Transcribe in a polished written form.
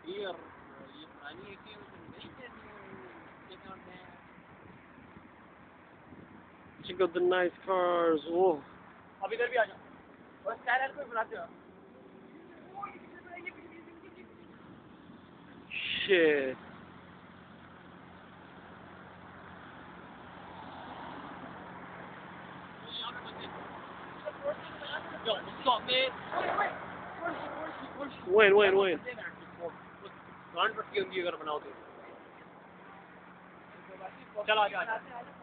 ये पुरानी है कि क्या होते हैं? Check out the nice cars. Whoa. अब इधर भी आ जाओ और स्टाइलर को बुलाते हो Shit. Yo, stop man. Wait. Front पर क्यों अगर बनाओ तो चलो आ जाओ